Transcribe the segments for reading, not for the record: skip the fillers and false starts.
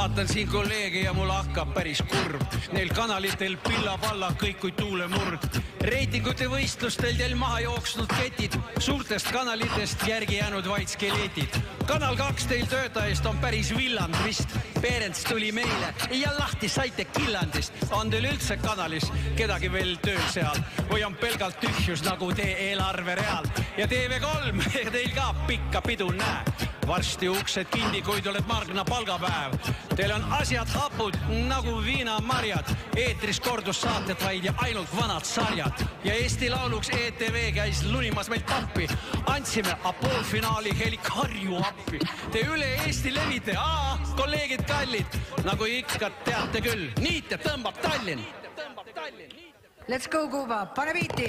vaatan siin kolleege ja mul hakkab päris kurb. Neil kanalitel pilla-palla kõik kui tuulemurd. Reitingute võistlustel teil maha jooksnud ketid, suurtest kanalitest järgi jäänud vaid skeletid. Kanal 2 teil töötajast on päris villand vist. Perents tuli meile ja lahti saite killandist. On teil üldse kanalis kedagi veel tööl seal või on pelgalt tühjus nagu tee eelarvereal? Ja TV3 teil ka pikka pidu näe. Varsti uksed kinni, kuid oled Margna palgapäev. Teil on asjad hapud nagu viinamarjad. Eetris kordussaated vaid ja ainult vanad sarjad. Ja Eesti Lauluks ETV käis lunimas meil pappi. Andsime poolfinaali heli Karju appi. Te üle Eesti levite, kolleegid kallid. Nagu ikka teate küll, niit ja tõmbab Tallinn. Let's go, Kuba, pane biiti!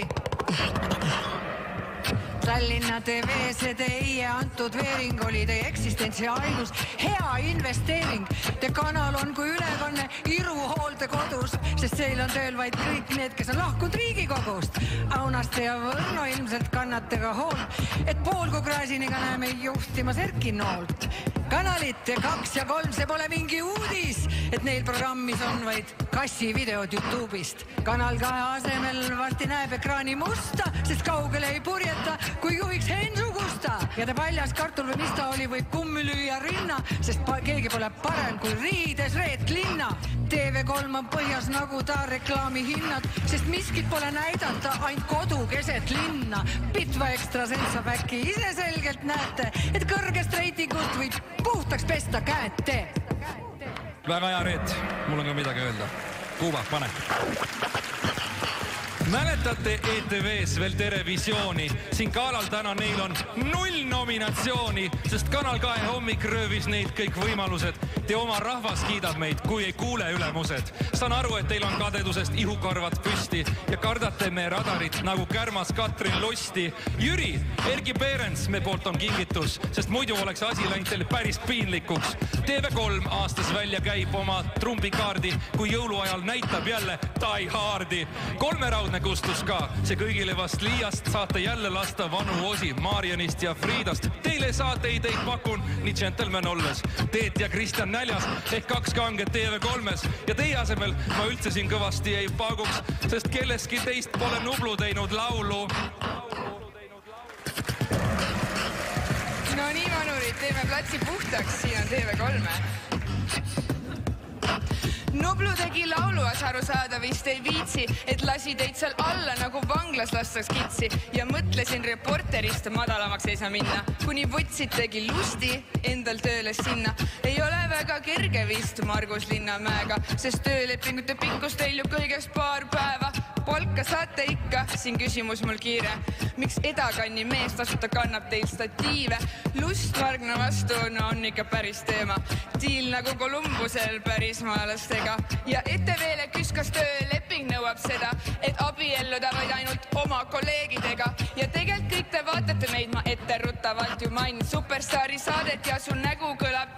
Tallinna TV CDI antud veering oli teie eksistentsi ainus hea investeering. Te kanal on kui ülekanne Iru hooldekodus, sest seal on tööl vaid kõik need, kes on lahkunud Riigikogust. Aunaste ja Võrno ilmselt kannate ka hoolt, et poolkukrasiniga näeme juhtimas Erki Noolt. Kanalite 2 ja 3, see pole mingi uudis, et neil programmis on vaid kassivideod YouTube'ist. Kanal 2 asemel varsti näeb ekraani musta, sest kaugele ei purjeta, kui juhiks Hensu Kusta. Ja te paljas kartul või mis ta oli, võib kummi lüüa rinna, sest keegi pole parem kui riides Reet Linna. TV3 on põhjas nagu ta reklaami hinnad, sest miskit pole näidata, ainult kodu keset linna. Pitva ekstra sensab äkki ise selgelt näete, et kõrgest reitingust võib puhtaks pesta käed te. Väga hea, Reet. Mul on ka midagi öelda. Kuuba, pane. Mäletate ETV-s veel Terevisiooni? Siin galal täna neil on 0 nominatsiooni, sest Kanal 2 hommik röövis neid kõik võimalused. Te oma rahvas kiidab meid, kui ei kuule ülemused. Saan aru, et teil on kadedusest ihukarvad püsti ja kardate me radarit nagu kärmas Katrin Lusti. Jüri, Erki Perents me poolt on kingitus, sest muidu oleks asi läinud teile päris piinlikuks. TV3 aastas välja käib oma trumbikaardi, kui jõuluajal näitab jälle Die Hardi. Kolmeraudne kustus ka, see kõigile vast liiast saate jälle lasta vanu osi Marianist ja Friidast. Teile saateid ei pakun, nii gentleman olles. Teet ja Kristjan näljas ehk 2 kanget TV3-s ja teie asemel ma üldse siin kõvasti ei paguks, sest kelleski teist pole Nublu teinud laulu. No nii, vanurid, teeme platsi puhtaks, siin on TV3. Nublu tegi laulu, aru saada vist ei viitsi, et lasi teid seal alla nagu vanglas lastaks kitsi ja mõtlesin reporterist madalamaks ei saa minna, kuni võtsid tegi lusti endal tööle sinna. Ei ole väga kerge vist Margus Linnamäega, sest töölepingute pikkus teil ju kõigest paar päeva. Palka saate ikka, siin küsimus mul kiire. Miks edakanni mees tasuta kannab teil statiive? Lust Margna vastu on ikka päris teema. Diil nagu Kolumbusel pärismaalastega. Ja ETV-le küskas tööleping nõuab seda, et abielluda vaid ainult oma kolleegidega. Ja tegelikult kõik te vaatate meid, ma ette ruttavalt ju mainin superstaari saadet ja su nägu kõlab